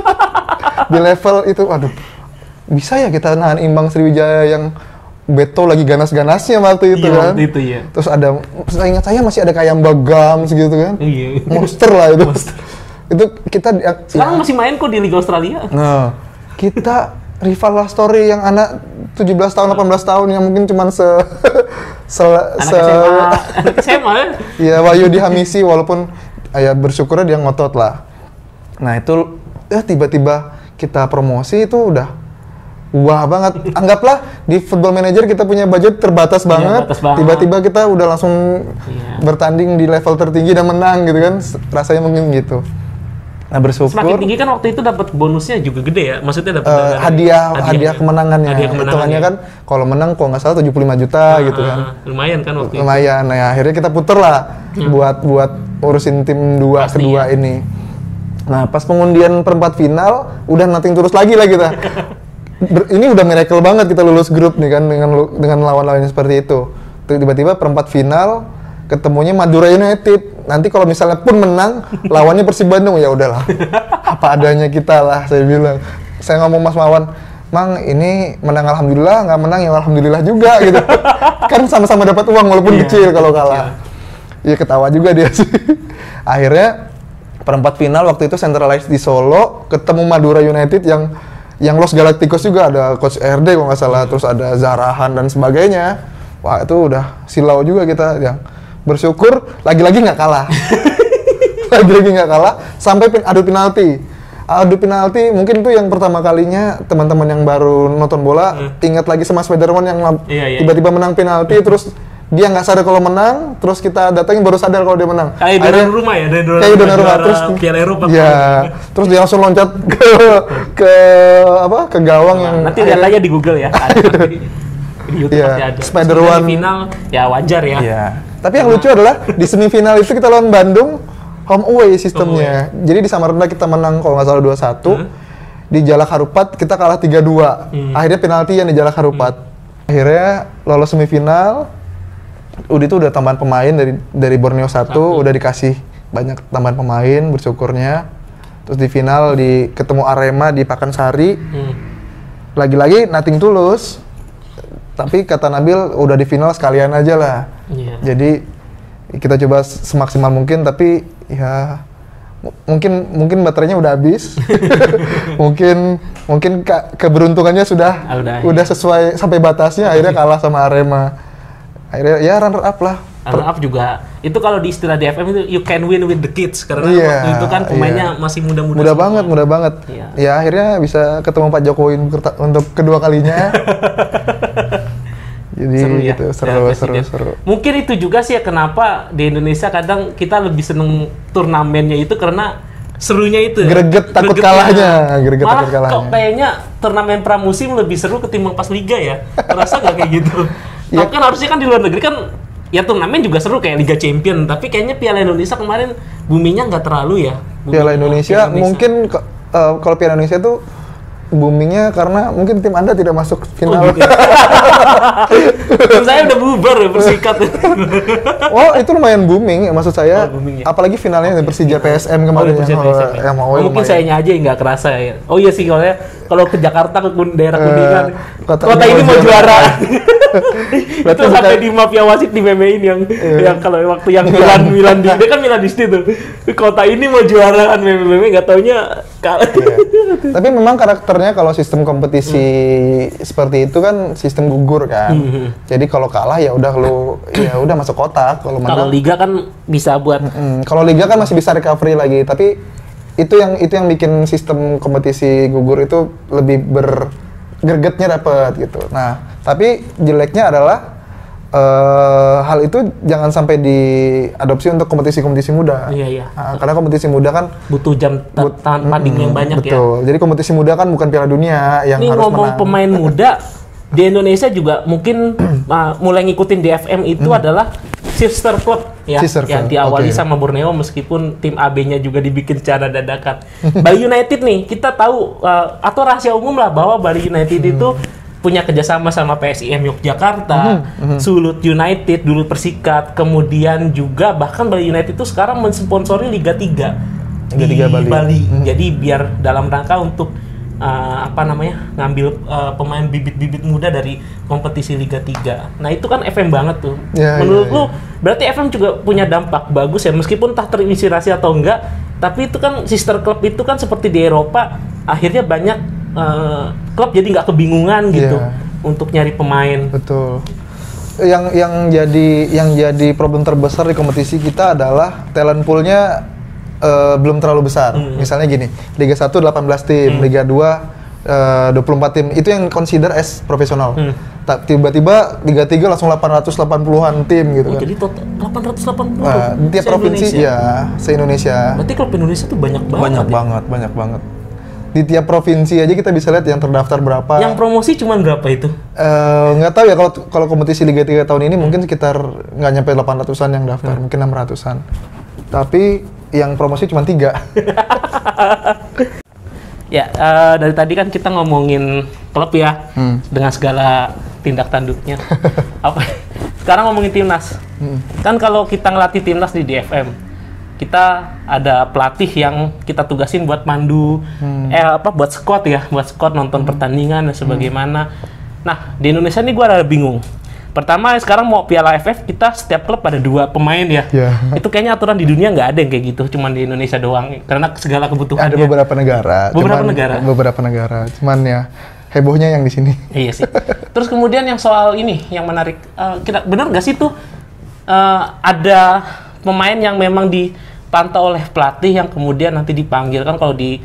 Di level itu aduh. Bisa ya kita nahan imbang Sriwijaya yang Beto lagi ganas-ganasnya waktu itu Iya, kan. waktu itu ya. Terus ada, saya ingat saya masih ada kayak Bagam segitu kan. Iya. Monster lah itu. Itu kita ya, Sekarang masih main kok di Liga Australia. Nah, kita rival lah story yang anak tujuh belas tahun, delapan belas tahun yang mungkin cuman se se, Anak se S M A, anak S M A ya. ya Wahyu Hamisi walaupun ya bersyukurnya dia ngotot lah. Nah, itu ya tiba-tiba kita promosi itu udah wah banget. Anggaplah di Football Manager kita punya budget terbatas banget. terbatas banget. Tiba-tiba kita udah langsung Iya. bertanding di level tertinggi dan menang gitu kan. Rasanya mungkin gitu. Nah, bersyukur Semakin tinggi kan waktu itu dapat bonusnya juga gede ya. Maksudnya dapat eh, dari- hadiah hadiah kemenangannya. Hadiah kemenangannya. Hitungannya kan kalau menang kalau nggak salah tujuh puluh lima juta Ah, gitu kan. ah, lumayan kan waktu itu. Lumayan. Nah, akhirnya kita puter lah buat buat urusin tim dua Pasti, kedua ya. ini. Nah, pas pengundian perempat final udah nothing tulus lagi lah kita. Ber- ini udah miracle banget kita lulus grup nih kan dengan lu- dengan lawan-lawannya seperti itu. Tiba-tiba perempat final ketemunya Madura United. Nanti kalau misalnya pun menang lawannya Persib Bandung ya udahlah. Apa adanya kita lah saya bilang. Saya ngomong Mas Mawan, "Mang, ini menang alhamdulillah, nggak menang ya alhamdulillah juga gitu." Kan sama-sama dapat uang walaupun Iya, kecil kalau kecil. kalah. Iya ketawa juga dia sih. Akhirnya perempat final waktu itu centralized di Solo ketemu Madura United yang yang Los Galacticos juga ada coach R D kalau nggak salah, terus ada Zarahan dan sebagainya. Wah itu udah silau juga kita yang bersyukur lagi-lagi nggak kalah. Lagi-lagi nggak kalah sampai pin- adu penalti. Adu penalti mungkin itu yang pertama kalinya teman-teman yang baru nonton bola ingat lagi sama Spiderman yang lab- Iya, iya. tiba-tiba menang penalti terus dia nggak sadar kalau menang, terus kita datangin baru sadar kalau dia menang. Kayak donor rumah ya, dari donor kayak donor rumah terus Piala Eropa. Ya, terus dia langsung loncat ke ke apa? Ke gawang nah, yang nanti lihat aja di Google ya. Ada di, di YouTube yeah, pasti ada. Spider-Man final ya wajar ya. Iya. Tapi yang lucu adalah di semifinal itu kita lawan Bandung home away sistemnya. Oh, jadi di Samarinda kita menang kalau nggak salah dua satu. Hmm. Di Jalak Harupat kita kalah tiga dua. Hmm. Akhirnya penalti yang di Jalak Harupat. Hmm. Akhirnya lolos semifinal. Udah itu udah tambahan pemain dari dari Borneo satu, udah dikasih banyak tambahan pemain bersyukurnya. Terus di final di ketemu Arema di Pakansari. Hmm. Lagi-lagi nothing tulus. Tapi kata Nabil udah di final sekalian aja lah. Yeah. Jadi kita coba semaksimal mungkin tapi ya mungkin mungkin baterainya udah habis. mungkin mungkin ke, keberuntungannya sudah ah, udah, udah ya. Sesuai sampai batasnya akhirnya kalah sama Arema. Akhirnya ya runner up lah. Runner up juga. Itu kalau di istilah D F M itu you can win with the kids karena yeah, waktu itu kan pemainnya yeah. masih muda-muda. Muda semua. banget, muda banget. Yeah. Ya akhirnya bisa ketemu Pak Jokowi untuk kedua kalinya. Jadi seru ya, gitu, seru, ya, seru, seru. Mungkin itu juga sih ya kenapa di Indonesia kadang kita lebih seneng turnamennya itu karena serunya itu. Greget takut Gregetnya. kalahnya, greget Malah takut kalahnya. Kok kayaknya turnamen pramusim lebih seru ketimbang pas liga ya. Terasa nggak kayak gitu? Ya. Kan harusnya kan di luar negeri kan ya turnamen juga seru kayak Liga Champion, tapi kayaknya Piala Indonesia kemarin boomingnya nggak terlalu ya. Piala Indonesia, Piala Indonesia mungkin uh, kalau Piala Indonesia tuh boomingnya karena mungkin tim Anda tidak masuk final. Oh, tim saya udah bubar ya Persikat. Oh itu lumayan booming ya maksud saya. Oh, booming, ya? Apalagi finalnya okay. Persija P S M kemarin oh, yang, P S M, yang mau. Oh, mungkin sayanya aja yang nggak kerasa ya. Oh iya sih kalau kalau ke Jakarta ke daerah Kuningan, uh, kota, kota ini mau juara. Itu sampai di mafia wasit di memein yang yeah. yang kalau waktu yang Milan Milan di dia kan Milan di situ. Kota ini mau juara kan meme-meme nggak taunya kalah. Yeah. Tapi memang karakternya kalau sistem kompetisi hmm. seperti itu kan sistem gugur kan. Hmm. Jadi kalau kalah ya udah lu ya udah masuk kotak. Kalau kalau liga kan bisa buat. Hmm. Kalau liga kan masih bisa recovery lagi. Tapi itu yang itu yang bikin sistem kompetisi gugur itu lebih ber gregetnya dapet gitu. Nah, tapi jeleknya adalah uh, hal itu jangan sampai diadopsi untuk kompetisi-kompetisi muda. Iya, iya. Nah, karena kompetisi muda kan butuh jam but, tanding mm, yang banyak betul. ya. Betul. Jadi kompetisi muda kan bukan Piala Dunia yang Ini harus menang. Ini ngomong pemain muda di Indonesia juga mungkin uh, mulai ngikutin D F M itu mm. adalah sister club ya sister yang club. diawali okay. sama Borneo meskipun tim A B-nya juga dibikin secara dadakan. Bali United nih kita tahu uh, atau rahasia umum lah bahwa Bali United hmm. itu punya kerjasama sama P S I M Yogyakarta, hmm. Hmm. Sulut United, dulu Persikat, kemudian juga bahkan Bali United itu sekarang mensponsori Liga tiga Liga di tiga Bali. Bali. Hmm. Jadi biar dalam rangka untuk Uh, apa namanya ngambil uh, pemain bibit-bibit muda dari kompetisi Liga tiga. Nah itu kan F M banget tuh. Ya, menurut ya, lu ya. Berarti F M juga punya dampak bagus ya meskipun entah terinspirasi atau enggak. Tapi itu kan sister club itu kan seperti di Eropa akhirnya banyak uh, klub jadi nggak kebingungan gitu ya. Untuk nyari pemain. Betul. Yang yang jadi yang jadi problem terbesar di kompetisi kita adalah talent pool-nya Uh, belum terlalu besar. Hmm. Misalnya gini, Liga satu delapan belas tim, hmm. Liga dua uh, dua puluh empat tim. Itu yang consider as profesional. Hmm. Tiba-tiba Liga tiga langsung delapan ratus delapan puluhan tim gitu oh, kan. Jadi total delapan ratus delapan puluh. Uh, di tiap provinsi ya, se-Indonesia. Berarti klub Indonesia tuh banyak banget. Banyak ya? banget, banyak banget. Di tiap provinsi aja kita bisa lihat yang terdaftar berapa. Yang promosi cuma berapa itu? Nggak uh, tahu ya kalau kalau kompetisi Liga tiga tahun ini hmm. mungkin sekitar nggak nyampe delapan ratusan yang daftar, hmm. mungkin enam ratusan. Tapi yang promosi cuma tiga. Ya, uh, dari tadi kan kita ngomongin klub ya, hmm. dengan segala tindak tanduknya. Apa? Sekarang ngomongin timnas. Hmm. Kan kalau kita ngelatih timnas di D F M, kita ada pelatih yang kita tugasin buat mandu, hmm. eh apa buat squad ya, buat squad nonton hmm. pertandingan dan sebagaimana. Hmm. Nah, di Indonesia nih gue ada bingung. Pertama sekarang mau Piala A F F kita setiap klub ada dua pemain ya. Yeah. Itu kayaknya aturan di dunia nggak ada yang kayak gitu, cuman di Indonesia doang karena segala kebutuhannya. Ada beberapa negara. Beberapa cuman, negara. Beberapa negara. Cuman ya hebohnya yang di sini. Iya sih. Terus kemudian yang soal ini yang menarik, uh, kita benar nggak sih tuh uh, ada pemain yang memang dipantau oleh pelatih yang kemudian nanti dipanggil kan kalau di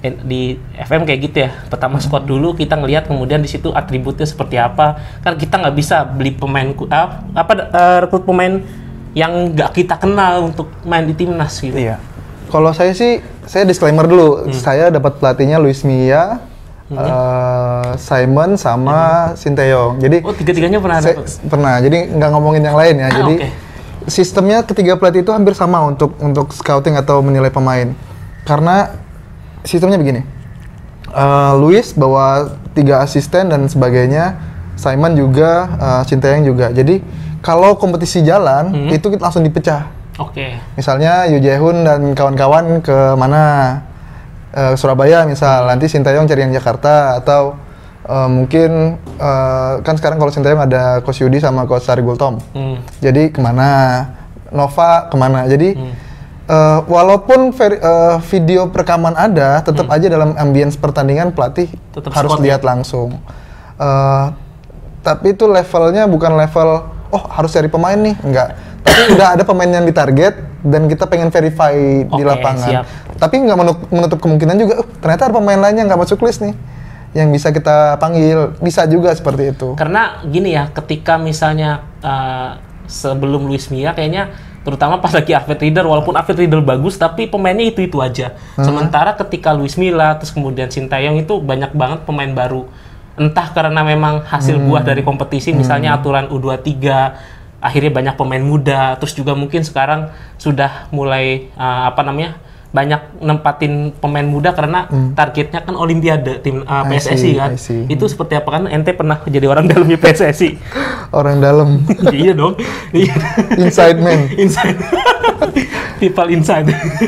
di F M kayak gitu ya. Pertama squad dulu kita ngelihat, kemudian di situ atributnya seperti apa. Kan kita nggak bisa beli pemain uh, apa uh, rekrut pemain yang nggak kita kenal untuk main di timnas gitu. Iya. Kalau saya sih, saya disclaimer dulu. Hmm. Saya dapat pelatihnya Luis Milla, hmm. uh, Simon sama hmm. Sinteyong. Jadi oh tiga-tiganya pernah saya, dapat? Pernah. Jadi nggak ngomongin yang lain ya. Ah, Jadi okay. sistemnya ketiga pelatih itu hampir sama untuk untuk scouting atau menilai pemain. Karena sistemnya begini, uh, Luis bawa tiga asisten dan sebagainya, Simon juga, uh, Sinteyong juga. Jadi kalau kompetisi jalan, hmm. itu kita langsung dipecah. Oke. Okay. Misalnya Yu Jae-hoon dan kawan-kawan ke mana, uh, Surabaya misal, hmm. nanti Sinteyong cari yang Jakarta, atau uh, mungkin uh, kan sekarang kalau Sinteyong ada Coach Yudi sama Coach Sari Gultom. Hmm. Jadi kemana, Nova kemana. Jadi hmm. Uh, walaupun veri, uh, video perekaman ada, tetap hmm. aja dalam ambience pertandingan pelatih tetap harus lihat ya? langsung. Uh, tapi itu levelnya bukan level, oh harus cari pemain nih, enggak. Tapi udah ada pemain yang ditarget dan kita pengen verify okay, di lapangan. Siap. Tapi nggak menutup, menutup kemungkinan juga, uh, ternyata ada pemain lain yang nggak masuk list nih, yang bisa kita panggil. Bisa juga seperti itu. Karena gini ya, ketika misalnya uh, sebelum Luis Milla kayaknya, terutama pas lagi Alfred Riedel, walaupun Alfred Riedel bagus, tapi pemainnya itu-itu aja. Hmm. Sementara ketika Luis Milla, terus kemudian Sinteyong itu banyak banget pemain baru. Entah karena memang hasil hmm. buah dari kompetisi, misalnya hmm. aturan U dua puluh tiga, akhirnya banyak pemain muda, terus juga mungkin sekarang sudah mulai, uh, apa namanya, banyak nempatin pemain muda karena hmm. targetnya kan Olimpiade tim uh, P S S I kan. Itu seperti apa kan? Ente pernah jadi orang dalamnya P S S I? Orang dalam. Iya dong. Inside man. Inside. People inside.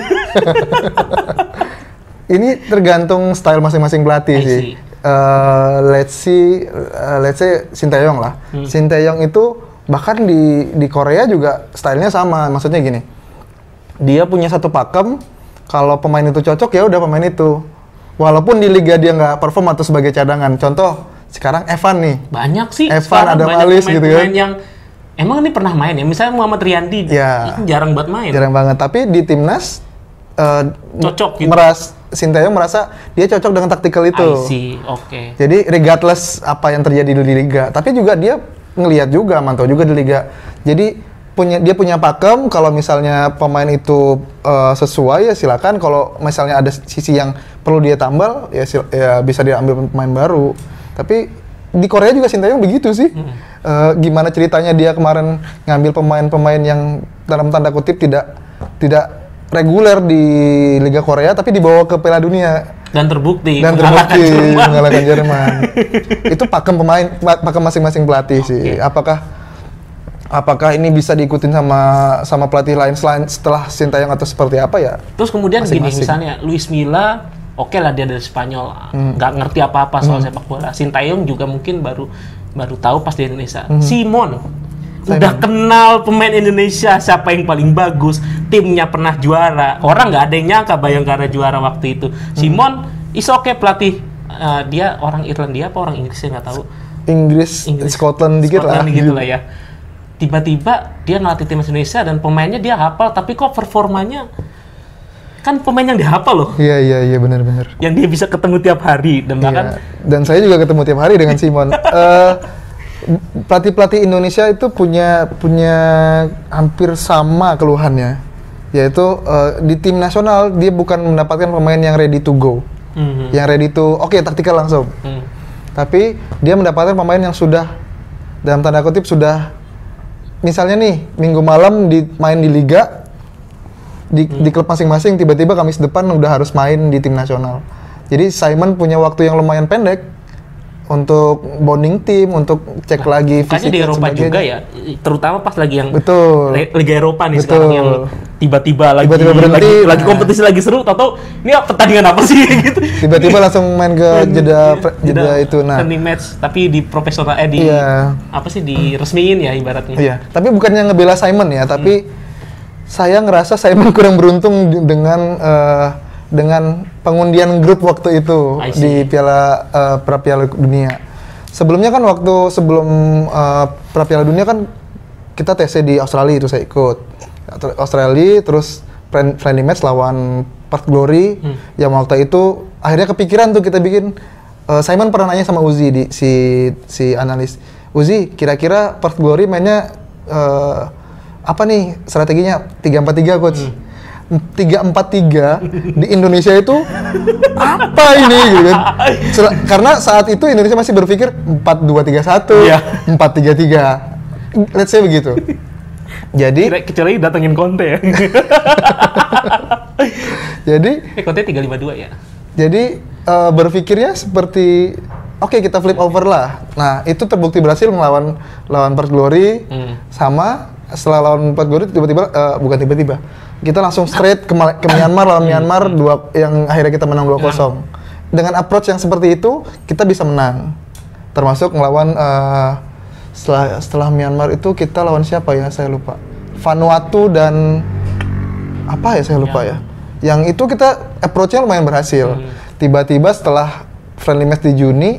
Ini tergantung style masing-masing pelatih sih. Uh, let's see, uh, let's say Sinteyong lah. Hmm. Sinteyong itu bahkan di di Korea juga stylenya sama. Maksudnya gini, dia punya satu pakem. Kalau pemain itu cocok ya udah pemain itu. Walaupun di liga dia nggak perform atau sebagai cadangan. Contoh sekarang Evan nih. Banyak sih. Evan ada Malis gitu kan. Yang emang ini pernah main ya. Misalnya Muhammad Riyandi, ya, jarang banget main. Jarang banget. Tapi di timnas uh, cocok gitu. Meras Sinteyong merasa dia cocok dengan taktikal itu. I see. Oke. Okay. Jadi regardless apa yang terjadi di liga, tapi juga dia ngelihat juga, mantau juga di liga. Jadi punya dia punya pakem, kalau misalnya pemain itu uh, sesuai ya silakan, kalau misalnya ada sisi yang perlu dia tambal ya, sil- ya bisa diambil pemain baru. Tapi di Korea juga Sinteyong begitu sih. Hmm. Uh, gimana ceritanya dia kemarin ngambil pemain-pemain yang dalam tanda kutip tidak tidak reguler di Liga Korea tapi dibawa ke Piala Dunia dan terbukti dan terbukti mengalahkan Jerman. Itu pakem pemain, pakem masing-masing pelatih okay. sih. Apakah Apakah ini bisa diikutin sama sama pelatih lain selain setelah Sinteyong atau seperti apa ya? Terus kemudian gini, misalnya Luis Milla, oke okay lah dia dari Spanyol, nggak hmm. ngerti apa-apa soal hmm. sepak bola. Sinteyong juga mungkin baru baru tahu pas di Indonesia. Hmm. Simon, Simon udah kenal pemain Indonesia siapa yang paling bagus, timnya pernah juara. Orang nggak ada yang nyangka Bayangkara juara waktu itu. Hmm. Simon, is oke okay, pelatih uh, dia orang Irlandia apa orang Inggris saya nggak tahu. Inggris, Inggris Scotland dikit Scotland lah. Gitu lah ya. Tiba-tiba dia ngelatih timnas Indonesia dan pemainnya dia hafal, tapi kok performanya kan pemain yang dihafal loh. Iya iya iya benar-benar. Yang dia bisa ketemu tiap hari dan bahkan. Iya. Dan saya juga ketemu tiap hari dengan Simon. uh, pelatih-pelatih Indonesia itu punya punya hampir sama keluhannya, yaitu uh, di tim nasional dia bukan mendapatkan pemain yang ready to go, mm-hmm. yang ready to oke okay, taktikal langsung, mm. tapi dia mendapatkan pemain yang sudah dalam tanda kutip sudah. Misalnya nih, minggu malam di, main di liga, di, hmm. di klub masing-masing, tiba-tiba Kamis depan udah harus main di tim nasional. Jadi Simon punya waktu yang lumayan pendek untuk bonding tim, untuk cek nah, lagi fisik di Eropa juga ya, terutama pas lagi yang betul. Liga Eropa nih betul. Sekarang yang tiba-tiba lagi tiba-tiba berhenti, lagi, nah. lagi kompetisi lagi seru, tau-tau ini pertandingan apa sih gitu. Tiba-tiba langsung main ke jeda jeda, jeda itu, nah. Friendly match, tapi di profesional eh di iya. apa sih diresmiin ya ibaratnya. Iya, tapi bukannya ngebela Simon ya, tapi hmm. saya ngerasa Simon kurang beruntung dengan uh, dengan pengundian grup waktu itu di Piala uh, pra Piala Dunia. Sebelumnya kan waktu sebelum uh, pra Piala Dunia kan kita T C di Australia itu saya ikut. Australia terus friendly match lawan Perth Glory hmm. yang waktu itu akhirnya kepikiran tuh kita bikin. Uh, Simon pernah nanya sama Uzi di si si analis. Uzi, kira-kira Perth Glory mainnya uh, apa nih strateginya? tiga empat tiga coach. Hmm. tiga empat tiga di Indonesia itu apa ini gitu kan. Sel- karena saat itu Indonesia masih berpikir empat dua tiga satu, yeah. empat tiga tiga. Let's say begitu. Jadi kecuali datengin Conte ya. Jadi eh Conte tiga lima dua ya. Jadi uh, berpikirnya seperti oke okay, kita flip over lah. Nah, itu terbukti berhasil melawan lawan Perth Glory. Hmm. Sama setelah lawan Perth Glory tiba-tiba uh, bukan tiba-tiba. Kita langsung straight ke, ke Myanmar lawan Myanmar dua yang akhirnya kita menang dua kosong. Dengan approach yang seperti itu, kita bisa menang. Termasuk melawan uh, setelah setelah Myanmar itu kita lawan siapa ya? Saya lupa. Vanuatu dan apa ya saya lupa ya. ya. Yang itu kita approach-nya lumayan berhasil. Hmm. Tiba-tiba setelah friendly match di Juni,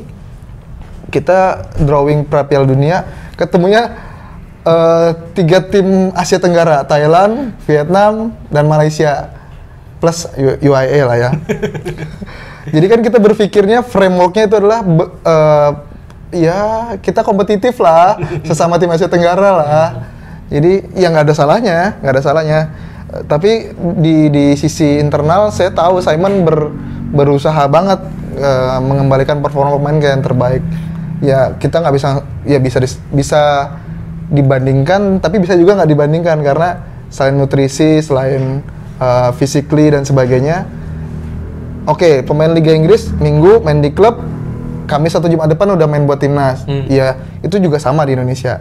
kita drawing pra Piala Dunia, ketemunya uh, tiga tim Asia Tenggara, Thailand, Vietnam, dan Malaysia, plus U I A lah ya. Jadi kan kita berpikirnya framework-nya itu adalah uh, ya kita kompetitif lah, sesama tim Asia Tenggara lah. Jadi ya nggak ada salahnya, nggak ada salahnya. Uh, tapi di di sisi internal saya tahu Simon ber, berusaha banget uh, mengembalikan performa pemain ke yang terbaik. Ya kita nggak bisa, ya bisa dis, bisa dibandingkan, tapi bisa juga nggak dibandingkan karena selain nutrisi, selain uh, physically dan sebagainya. Oke, okay, pemain Liga Inggris Minggu main di klub, Kamis atau Jumat depan udah main buat timnas. Hmm. Ya itu juga sama di Indonesia.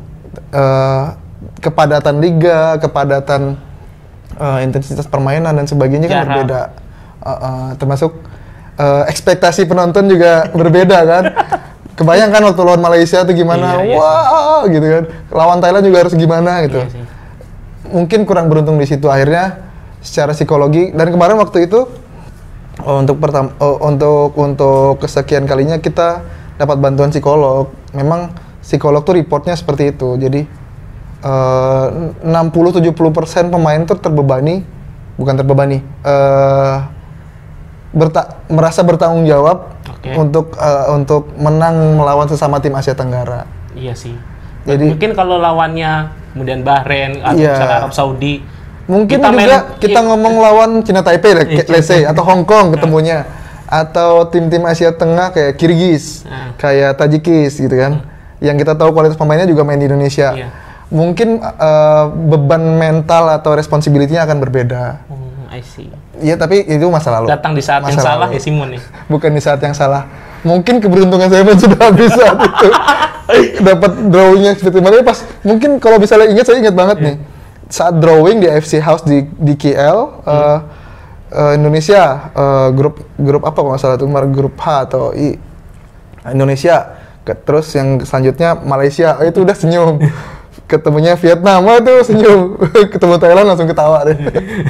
Uh, kepadatan liga, kepadatan uh, intensitas permainan dan sebagainya kan berbeda. Uh, uh, termasuk uh, ekspektasi penonton juga berbeda kan. Kebayang kan waktu lawan Malaysia tuh gimana, iya, wah iya, gitu kan. Lawan Thailand juga harus gimana gitu. Iya, mungkin kurang beruntung di situ akhirnya secara psikologi. Dan kemarin waktu itu oh, untuk pertama, oh, untuk untuk kesekian kalinya kita dapat bantuan psikolog. Memang psikolog tuh reportnya seperti itu. Jadi uh, enam puluh sampai tujuh puluh persen pemain tuh terbebani, bukan terbebani, uh, berta- merasa bertanggung jawab. Okay. Untuk uh, untuk menang melawan sesama tim Asia Tenggara. Iya sih. Jadi mungkin kalau lawannya kemudian Bahrain atau iya. misalnya Arab Saudi, mungkin kita juga main, kita iya. ngomong lawan Cina Taipei, iya, let's say, atau Hong Kong ketemunya, atau tim-tim Asia Tengah kayak Kirgiz, nah. kayak Tajikis gitu kan, hmm. yang kita tahu kualitas pemainnya juga main di Indonesia. Iya. Mungkin uh, beban mental atau responsibility-nya akan berbeda. Hmm, I see. Iya, tapi itu masa lalu. Datang di saat masa yang salah lalu. Ya Simon nih. Bukan di saat yang salah. Mungkin keberuntungan saya pun sudah habis saat itu. Dapat drawingnya seperti mana pas. Mungkin kalau misalnya ingat, saya ingat banget yeah. nih. Saat drawing di A F C House di di K L, hmm. uh, uh, Indonesia uh, grup grup apa kalau nggak salah itu, grup H atau I. Indonesia. Terus yang selanjutnya Malaysia. Oh, itu udah senyum. Ketemunya Vietnam, wah itu senyum. Ketemu Thailand langsung ketawa deh.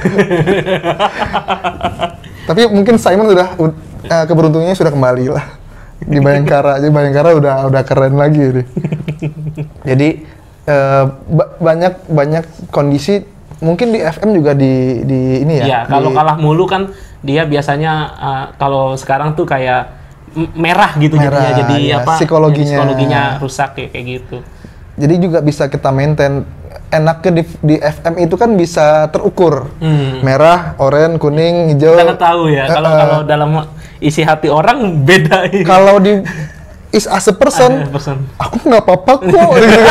Tapi mungkin Simon sudah uh, keberuntungannya sudah kembali lah di Bayangkara. Jadi Bayangkara udah udah keren lagi deh. Jadi uh, ba- banyak banyak kondisi mungkin di F M juga di di ini ya. Iya, kalau di, kalah mulu kan dia biasanya uh, kalau sekarang tuh kayak merah gitu merah, jadinya jadi ya, apa? Psikologinya, psikologinya rusak kayak kayak gitu. Jadi juga bisa kita maintain. Enaknya di, di F M itu kan bisa terukur. Hmm. Merah, oranye, kuning, hijau. Kita tahu ya, kalau uh, kalau dalam isi hati orang beda. Kalau di is as a person, person. Aku nggak apa-apa kok.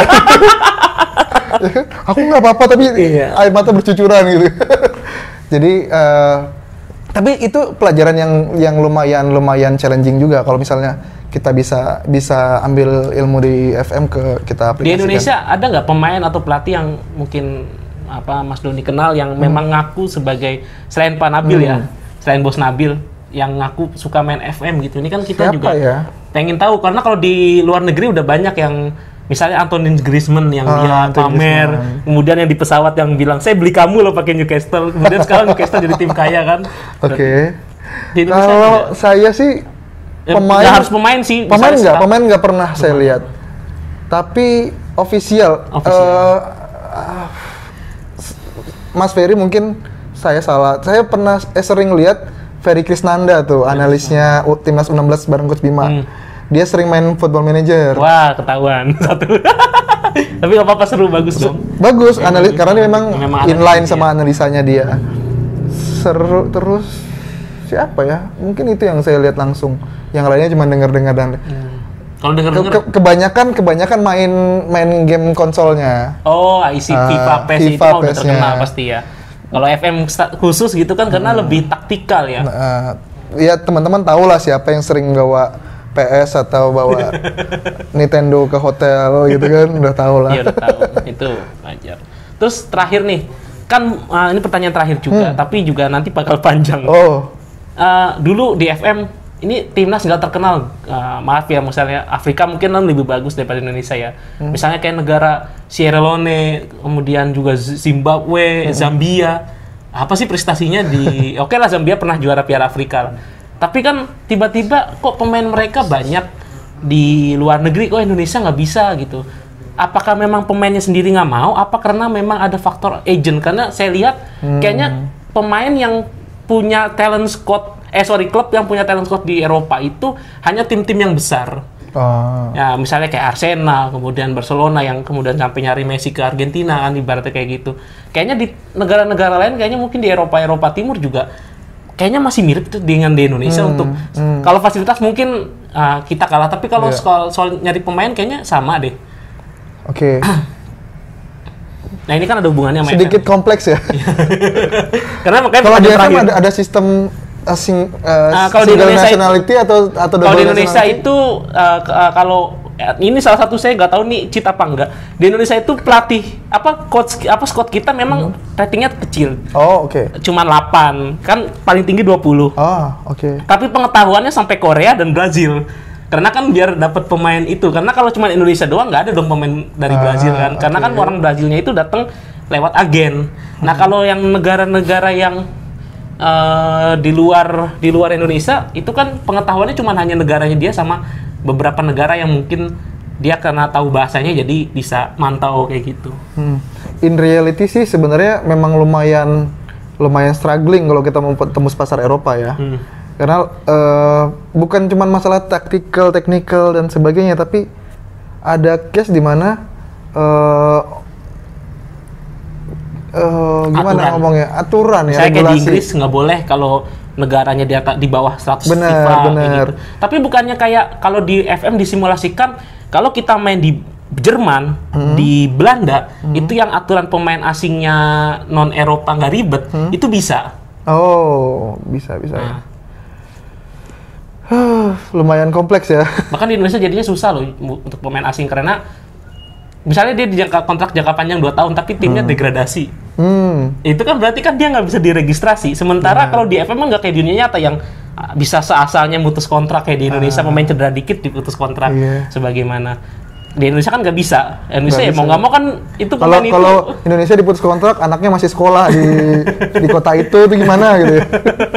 Aku nggak apa-apa tapi iya. air mata bercucuran gitu. Jadi uh, tapi itu pelajaran yang yang lumayan lumayan challenging juga kalau misalnya kita bisa bisa ambil ilmu di F M ke kita aplikasikan. Di Indonesia ada nggak pemain atau pelatih yang mungkin apa Mas Doni kenal yang hmm. memang ngaku sebagai selain Pak Nabil hmm. ya, selain Bos Nabil yang ngaku suka main F M gitu. Ini kan kita Siapa juga ya? pengen tahu karena kalau di luar negeri udah banyak yang misalnya Antoine Griezmann yang ah, dia pamer, Griezmann. Kemudian yang di pesawat yang bilang saya beli kamu loh pakai Newcastle, kemudian sekarang Newcastle jadi tim kaya kan. Oke. Okay. Kalau saya sih pemain ya, harus pemain sih. Pemain nggak, pemain nggak pernah pemain. Saya lihat. Tapi official, uh, Mas Ferry mungkin saya salah. Saya pernah eh, sering lihat Ferry Krisnanda tuh, analisnya U- timnas U enam belas bareng Coach Bima. Hmm. Dia sering main Football Manager. Wah, ketahuan satu. Tapi nggak apa-apa, seru, bagus dong. Bagus analis karena dia memang, Memang inline analisis, sama ya. analisanya dia. Seru terus siapa ya? Mungkin itu yang saya lihat langsung. Yang lainnya cuma dengar-dengar dan Hmm. Kalau ke- denger-denger, ke- kebanyakan kebanyakan main main game konsolnya. oh, I C Ah, FIFA, P E S itu FIFA, mah udah P E S-nya. terkenal pasti ya. Kalau F M sta- khusus gitu kan karena lebih taktikal ya. Nah, ya teman-teman tahu lah siapa yang sering bawa P S atau bawa Nintendo ke hotel gitu kan, udah tahu lah. Iya, udah tahu. Itu wajar. Terus terakhir nih, kan uh, ini pertanyaan terakhir juga, tapi juga nanti bakal panjang. Oh, Uh, dulu di F M ini timnas nggak terkenal, uh, maaf ya, misalnya Afrika mungkin kan lebih bagus daripada Indonesia ya. Misalnya kayak negara Sierra Leone, kemudian juga Z- Zimbabwe, Zambia. Apa sih prestasinya di? Oke lah, Zambia pernah juara Piala Afrika lah. Tapi kan tiba-tiba kok pemain mereka banyak di luar negeri, kok Indonesia nggak bisa gitu. Apakah memang pemainnya sendiri nggak mau? Apa karena memang ada faktor agent? Karena saya lihat kayaknya pemain yang punya talent squad, eh sorry klub yang punya talent squad di Eropa itu hanya tim-tim yang besar. oh. Ya misalnya kayak Arsenal, kemudian Barcelona yang kemudian sampai nyari Messi ke Argentina kan, ibaratnya kayak gitu. Kayaknya di negara-negara lain, kayaknya mungkin di Eropa Eropa Timur juga kayaknya masih mirip tuh dengan di Indonesia. Hmm, Untuk hmm. kalau fasilitas mungkin uh, kita kalah, tapi kalau Iya. soal, soal nyari pemain kayaknya sama deh. Oke. Nah ini kan ada hubungannya sama Sedikit F M. kompleks ya. Karena makanya Kalau di F M pertanyaan ada, terakhir. ada sistem asing uh, Ah, kalau di single Indonesia nationality atau atau Kalau double di Indonesia nationality? itu uh, ke- uh, kalau eh, ini salah satu saya nggak tahu nih cheat apa enggak. Di Indonesia itu pelatih apa coach apa squad kita memang ratingnya kecil. Oh, oke. Cuman delapan. Kan paling tinggi dua puluh. Oh, oke. Tapi pengetahuannya sampai Korea dan Brazil. Karena kan biar dapat pemain itu. Karena kalau cuma Indonesia doang nggak ada dong pemain dari Ah, Brazil kan. Karena kan oke. orang Brazilnya itu datang lewat agen. Nah, kalau yang negara-negara yang eh, di luar di luar Indonesia itu kan pengetahuannya cuma hanya negaranya dia sama beberapa negara yang mungkin dia karena tahu bahasanya jadi bisa mantau kayak gitu. Hmm. In reality sih sebenarnya memang lumayan lumayan struggling kalau kita mau tembus pasar Eropa ya. Hmm. Karena eh, bukan cuma masalah taktikal, teknikal dan sebagainya, tapi ada case di mana eh eh, gimana Aturan. ngomongnya, aturan ya, Saya kayak di regulasi. Inggris nggak boleh kalau negaranya di atas di bawah seratus Bener, FIFA kayak bener. gitu. Tapi bukannya kayak kalau di F M disimulasikan kalau kita main di Jerman, Hmm. di Belanda, itu yang aturan pemain asingnya non Eropa nggak ribet, Hmm. itu bisa. Oh, bisa bisa ya. Nah, Huh, lumayan kompleks ya. bahkan di Indonesia jadinya susah loh mu- untuk pemain asing karena misalnya dia di jangka kontrak jangka panjang dua tahun tapi timnya degradasi. Hmm. Itu kan berarti kan dia nggak bisa diregistrasi. Sementara kalau di F M nggak kayak di dunia nyata yang ah, bisa seasalnya mutus kontrak kayak di Indonesia, pemain cedera dikit diputus kontrak Iya. sebagaimana. Di Indonesia kan nggak bisa. Indonesia Nggak ya mau bisa. nggak mau kan itu Kalau pemain itu. kalau Indonesia diputus kontrak, anaknya masih sekolah di di kota itu, itu gimana gitu ya?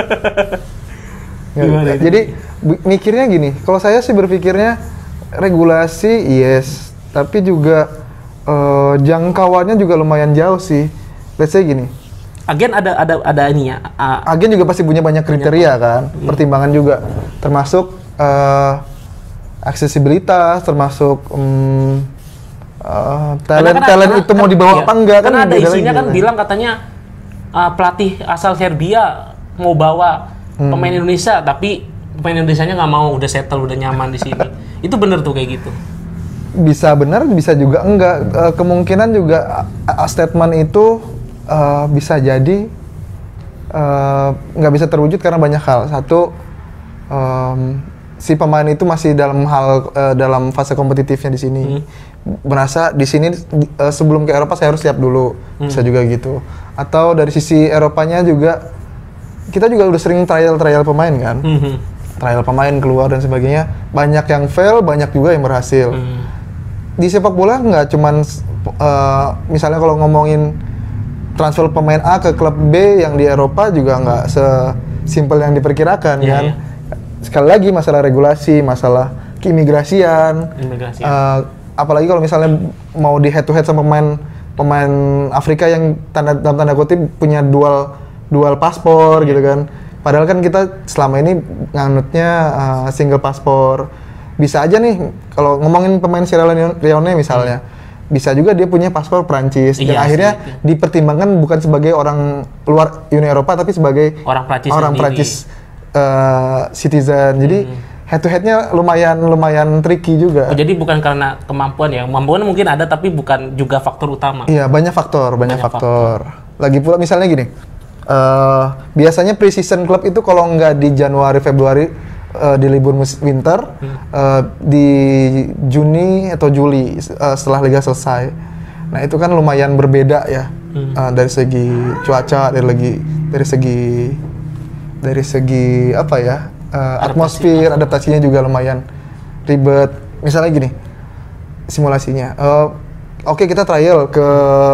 Ya, Gimana itu? jadi bi- mikirnya gini, kalau saya sih berpikirnya regulasi yes, tapi juga eh, jangkauannya juga lumayan jauh sih. Let's say gini, Agen ada ada ada ininya. ah, agen juga pasti punya banyak kriteria kan, pertimbangan juga, termasuk eh, aksesibilitas, termasuk mm, eh, talent karena kan- talent karena- itu mau kan- dibawa iya. apa enggak kan? Karena ada beda isinya lagi kan kan. bilang katanya ah, pelatih asal Serbia mau bawa Hmm. pemain Indonesia tapi pemain Indonesianya nggak mau, udah settle, udah nyaman di sini. Itu bener tuh kayak gitu. Bisa benar, bisa juga enggak. Eh, kemungkinan juga uh, statement itu eh, bisa jadi eh, nggak bisa terwujud karena banyak hal. Satu, em, si pemain itu masih dalam hal eh, dalam fase kompetitifnya di sini. Merasa di sini eh, sebelum ke Eropa saya harus siap dulu, bisa juga gitu. Atau dari sisi Eropanya juga kita juga udah sering trial-trial pemain kan. Mhm. Trial pemain keluar dan sebagainya, banyak yang fail, banyak juga yang berhasil. Hmm. Di sepak bola nggak cuman uh, misalnya kalau ngomongin transfer pemain A ke klub B yang di Eropa juga nggak sesimpel yang diperkirakan Iya, kan. iya. Sekali lagi masalah regulasi, masalah keimigrasian, Imigrasi. uh, apalagi kalau misalnya mau di head to head sama pemain pemain Afrika yang tanda dalam tanda kutip punya dual dual paspor gitu kan. Padahal kan kita selama ini nganutnya uh, single paspor. Bisa aja nih kalau ngomongin pemain Sierra Leone misalnya, hmm. bisa juga dia punya paspor Prancis. Iya, dan akhirnya sih, dipertimbangkan bukan sebagai orang luar Uni Eropa tapi sebagai orang Prancis, orang Prancis uh, citizen. Jadi hmm. head to headnya lumayan lumayan tricky juga. Oh, jadi bukan karena kemampuan ya, kemampuan mungkin ada tapi bukan juga faktor utama. Iya, banyak faktor, banyak, banyak faktor. faktor. Lagi pula misalnya gini. Uh, biasanya pre-season club itu kalau nggak di Januari Februari uh, di libur winter, hmm. uh, di Juni atau Juli uh, setelah liga selesai. Nah itu kan lumayan berbeda ya, hmm. uh, dari segi cuaca, dari lagi dari segi dari segi apa ya uh, atmosfer, adaptasinya juga lumayan ribet. Misalnya gini simulasinya, uh, oke okay, kita trial ke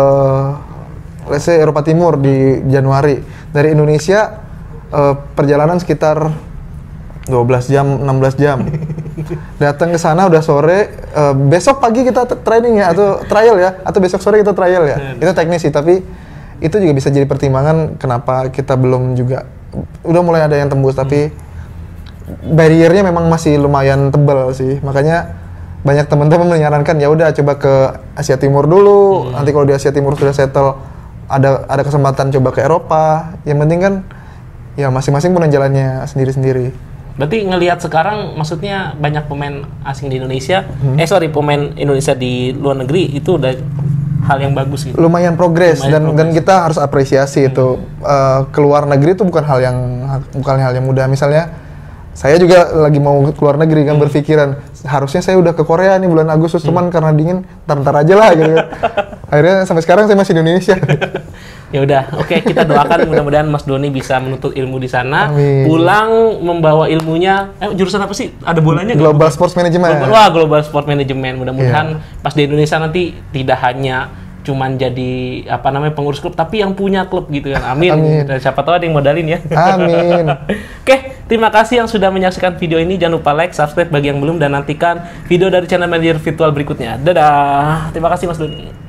let's say Eropa Timur di Januari. Dari Indonesia uh, perjalanan sekitar dua belas jam, enam belas jam. Datang ke sana udah sore, uh, besok pagi kita training ya atau trial ya, atau besok sore kita trial ya. Itu teknis sih, tapi itu juga bisa jadi pertimbangan kenapa kita belum juga udah mulai ada yang tembus, tapi barriernya memang masih lumayan tebal sih. Makanya banyak teman-teman menyarankan ya udah coba ke Asia Timur dulu. Hmm. Nanti kalau di Asia Timur sudah settle, ada ada kesempatan coba ke Eropa. Yang penting kan ya masing-masing punya jalannya sendiri-sendiri. Berarti ngelihat sekarang maksudnya banyak pemain asing di Indonesia, hmm. eh sorry pemain Indonesia di luar negeri itu udah hal yang bagus gitu. Lumayan progres dan progress. Dan kita harus apresiasi hmm. itu. Uh, keluar negeri itu bukan hal yang bukan hal yang mudah. Misalnya saya juga lagi mau keluar negeri kan, hmm. berpikiran harusnya saya udah ke Korea nih bulan Agustus, hmm. cuman karena dingin ntar-ntar aja lah gitu. Akhirnya sampai sekarang saya masih di Indonesia. Ya udah, oke okay, kita doakan mudah-mudahan Mas Doni bisa menuntut ilmu di sana, Amin. Pulang membawa ilmunya. Eh jurusan apa sih? Ada bolanya? Global Sports Management. Global, wah, Global Sports Management. Mudah-mudahan yeah. pas di Indonesia nanti tidak hanya cuman jadi apa namanya pengurus klub, tapi yang punya klub gitu kan. Amin. Amin. Dan siapa tahu ada yang modalin ya. Amin. Oke, terima kasih yang sudah menyaksikan video ini. Jangan lupa like, subscribe bagi yang belum, dan nantikan video dari channel Manager Virtual berikutnya. Dadah. Terima kasih Mas Doni.